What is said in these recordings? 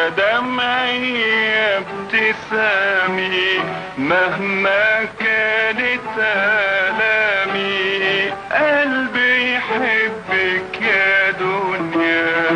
دمعي يا ابتسامي مهما كانت آلامي، قلبي يحبك يا دنيا.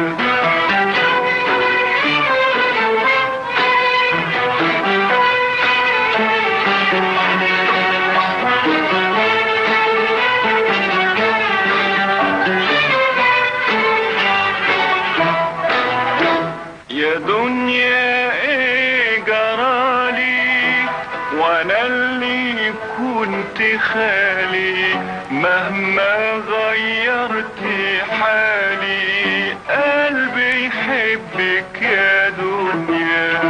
يا دنيا ايه جرالي وانا اللي كنت خالي، مهما غيرت حالي قلبي يحبك يا دنيا.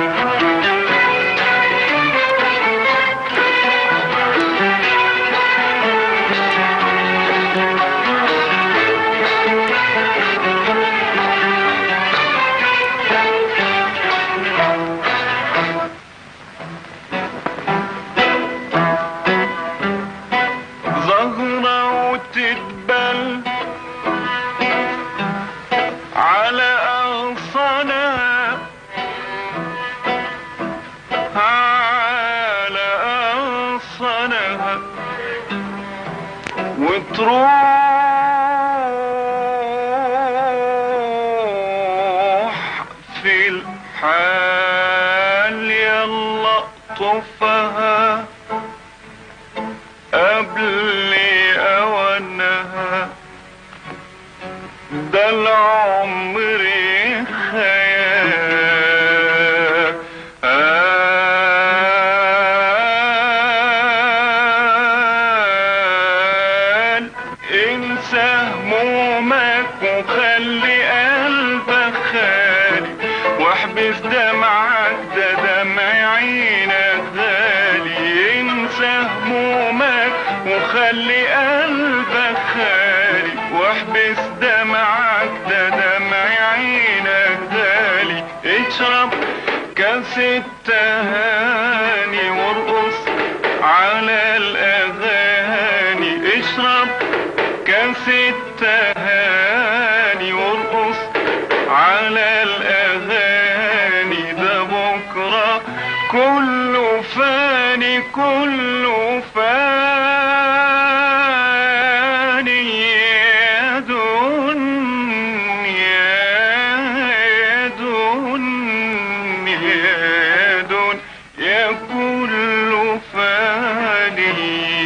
زهرة وتدبل على أغصانها، على أغصانها، وتروح في الحال يلا اقطفها قبل أوانها. ده العمر خيال، انسى همومك وخلي قلبك خالي، واحبس دمعك ده دمع عينك غالي. انسى همومك وخلي قلبك خالي، واحبس دمعك ده دمع عينك غالي. اشرب كاس التهاني وارقص على الاغاني، اشرب كاس التهاني وارقص على الاغاني. ده بكره كله فاني، كله فاني يا دنيا، يا دنيا، يا دنيا، كله فاني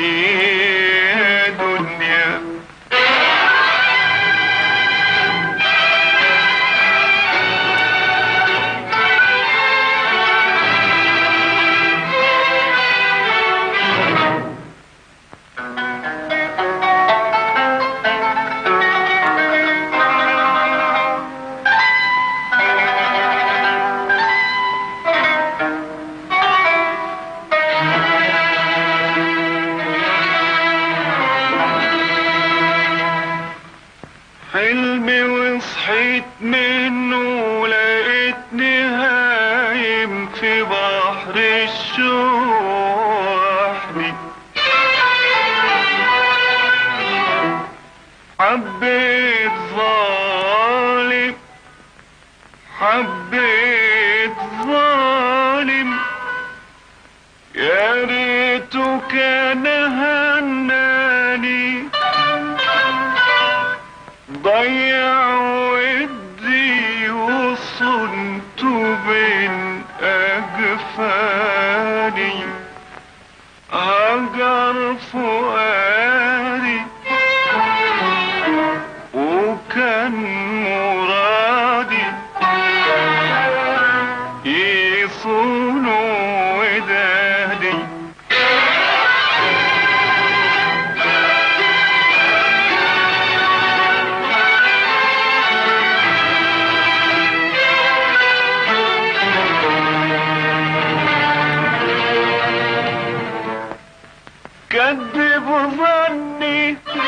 يا دنيا. حلمي وصحيت منه لقيتني هايم في بحر الشوق وحدي. حبيت ظالم، حبيت ظالم، يا ريته كان هناني، ضيع ودي وصنت بين أجفاني. هجر فؤادي وكان مرادي يصون ودادي. كذب ظني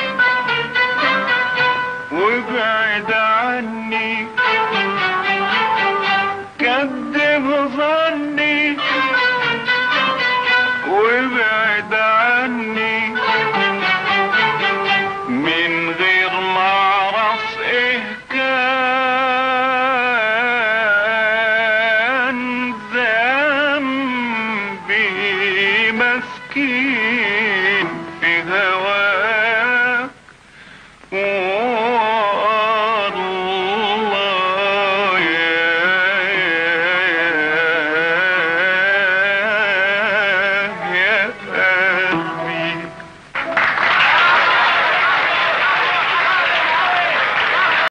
وابعد عني، كذب ظني وابعد عني، من غير ما اعرف ايه كان